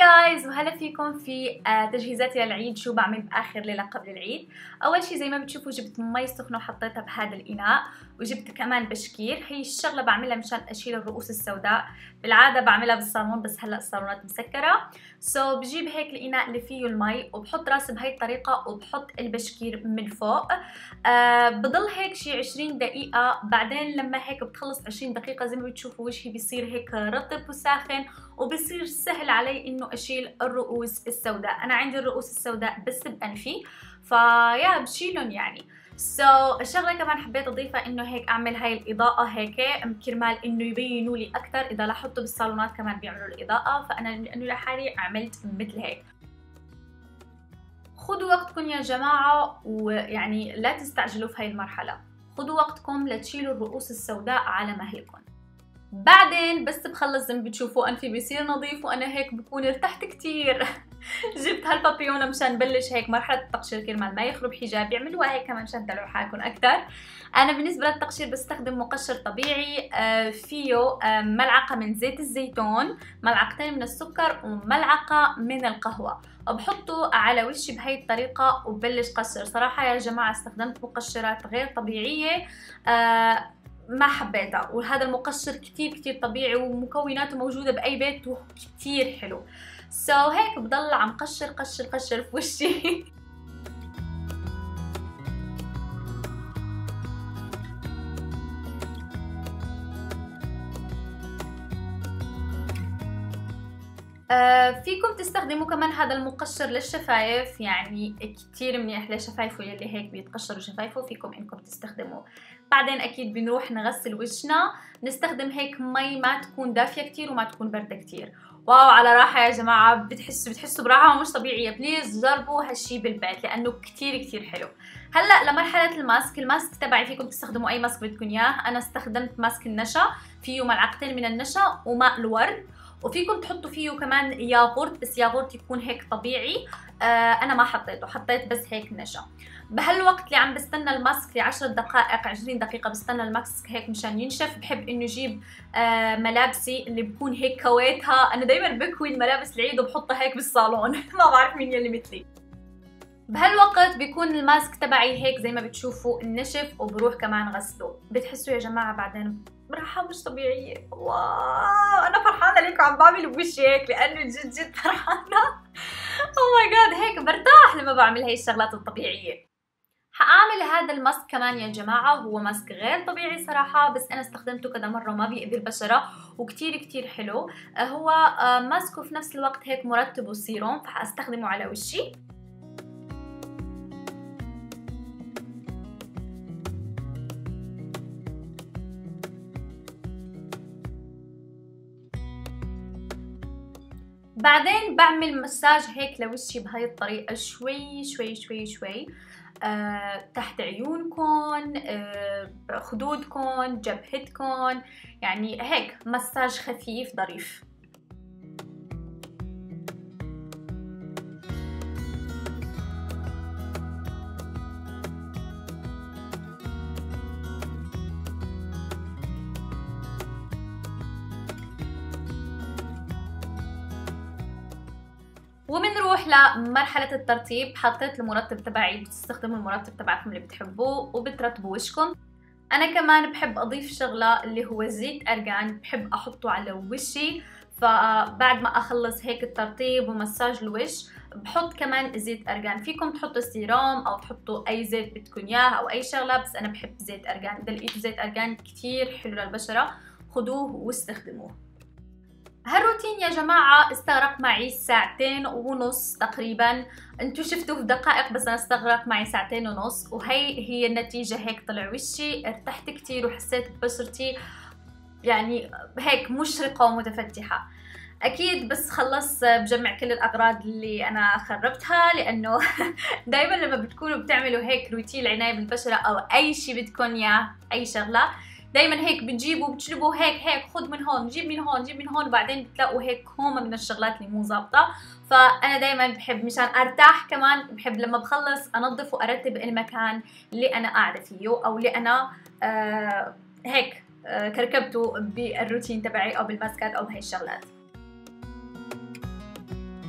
جايز وهلا فيكم في تجهيزاتي للعيد. شو بعمل باخر ليله قبل العيد؟ اول شي زي ما بتشوفوا جبت مي سخنه وحطيتها بهذا الاناء، وجبت كمان بشكير. هي الشغله بعملها مشان اشيل الرؤوس السوداء، بالعاده بعملها بالصالون بس هلا الصالونات مسكره. بجيب هيك الاناء اللي فيه المي وبحط راسه بهي الطريقه وبحط البشكير من فوق. بضل هيك شي 20 دقيقه. بعدين لما هيك بتخلص 20 دقيقه زي ما بتشوفوا وجهي بيصير هيك رطب وساخن، وبصير سهل علي انه اشيل الرؤوس السوداء. انا عندي الرؤوس السوداء بس بانفي، فيا بشيلهم يعني. الشغله كمان حبيت اضيفها انه هيك اعمل هاي الاضاءه هيك كرمال انه يبينوا لي اكثر. اذا لاحظتوا بالصالونات كمان بيعملوا الاضاءه، فانا لانه لحالي عملت مثل هيك. خذوا وقتكم يا جماعه، ويعني لا تستعجلوا في هاي المرحله. خذوا وقتكم لتشيلوا الرؤوس السوداء على مهلكم. بعدين بس بخلص زي ما بتشوفوا انفي بيصير نظيف وانا هيك بكون ارتحت كتير. جبت هالبابيونه مشان بلش هيك مرحله التقشير كرمال ما يخرب حجابي. اعملوها هيك كمان مشان تدلعوا حالكم اكثر. انا بالنسبه للتقشير بستخدم مقشر طبيعي فيه ملعقه من زيت الزيتون، ملعقتين من السكر، وملعقه من القهوه، وبحطه على وشي بهي الطريقه وبلش قشر. صراحه يا جماعه استخدمت مقشرات غير طبيعيه ما حبيتها، وهذا المقشر كتير طبيعي ومكوناته موجودة بأي بيت وكتير حلو. هيك بضل عم قشر في وشي. فيكم تستخدموا كمان هذا المقشر للشفايف، يعني كتير منيح لشفايفه يلي هيك بيتقشروا شفايفه، فيكم انكم تستخدموه. بعدين اكيد بنروح نغسل وشنا، نستخدم هيك مي ما تكون دافيه كتير وما تكون بارده كتير. واو على راحه يا جماعه، بتحسوا براحه مش طبيعيه. بليز جربوا هالشي بالبيت لانه كتير حلو. هلا لمرحله الماسك تبعي. فيكم تستخدموا اي ماسك بدكم اياه. انا استخدمت ماسك النشا، فيه ملعقتين من النشا وماء الورد، وفيكم تحطوا فيه كمان ياغورت، بس ياغورت يكون هيك طبيعي. انا ما حطيته، حطيت بس هيك نشا. بهالوقت اللي عم بستنى الماسك ل10 دقائق 20 دقيقه بستنى الماسك هيك مشان ينشف، بحب انه اجيب ملابسي اللي بكون هيك كويتها. انا دائما بكوي الملابس العيد وبحطها هيك بالصالون. ما بعرف مين يلي مثلي. بهالوقت بيكون الماسك تبعي هيك زي ما بتشوفوا النشف، وبروح كمان غسله. بتحسوا يا جماعه بعدين براحه مش طبيعيه. واو انا فرحانه ليكم عم بعمل بوشي هيك لانه جد فرحانه. او ماي جاد هيك برتاح لما بعمل هي الشغلات الطبيعيه. حاعمل هذا الماسك كمان يا جماعه، هو ماسك غير طبيعي صراحه، بس انا استخدمته كذا مره وما بيأذي البشره وكتير حلو. هو ماسك وفي نفس الوقت هيك مرطب وسيروم، فحاستخدمه على وشي. بعدين بعمل مساج هيك لوشي بهاي الطريقة، شوي تحت عيونكم، خدودكم، جبهتكم، يعني هيك مساج خفيف ظريف. وبنروح لمرحلة الترطيب. حطيت المرطب تبعي، بتستخدموا المرطب تبعكم اللي بتحبوه وبترطبوا وشكم. انا كمان بحب اضيف شغلة اللي هو زيت ارغان، بحب احطه على وشي. فبعد ما اخلص هيك الترطيب ومساج الوش بحط كمان زيت ارغان. فيكم تحطوا سيروم او تحطوا اي زيت بدكم اياه او اي شغلة، بس انا بحب زيت ارغان. اذا لقيتوا زيت ارغان كتير حلو للبشرة خدوه واستخدموه. هالروتين يا جماعة استغرق معي 2.5 ساعة تقريبا. انتو شفتوه في دقائق بس انا استغرق معي 2.5 ساعة، وهي هي النتيجة. هيك طلع وشي، ارتحت كتير وحسيت ببشرتي يعني هيك مشرقة ومتفتحة. اكيد بس خلص بجمع كل الاغراض اللي انا خربتها، لانه دايما لما بتكونوا بتعملوا هيك روتين العناية بالبشرة او اي شي بدكم اياه، اي شغلة، دايما هيك بتجيبوا بتشربوا هيك خذ من هون جيب من هون جيب من هون، وبعدين بتلاقوا هيك كومة من الشغلات اللي مو ظابطة. فانا دايما بحب مشان ارتاح كمان بحب لما بخلص انظف وارتب المكان اللي انا قاعدة فيه او اللي انا هيك كركبته بالروتين تبعي او بالماسكات او بهي الشغلات.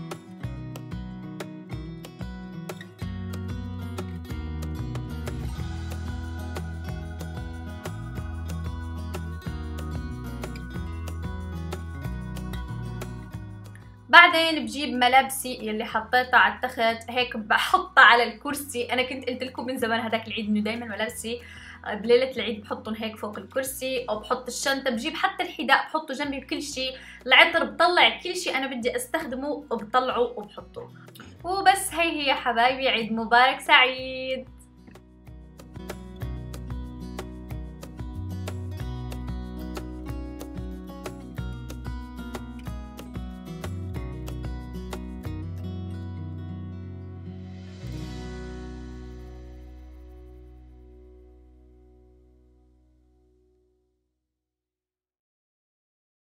بعدين بجيب ملابسي يلي حطيتها على التخت هيك بحطها على الكرسي. انا كنت قلت لكم من زمان هداك العيد انه دائما ملابسي بليله العيد بحطهم هيك فوق الكرسي، او بحط الشنطه، بجيب حتى الحذاء بحطه جنبي بكل شيء، العطر بطلع كل شيء انا بدي استخدمه وبطلعه وبحطه. وبس هي حبايبي، عيد مبارك سعيد.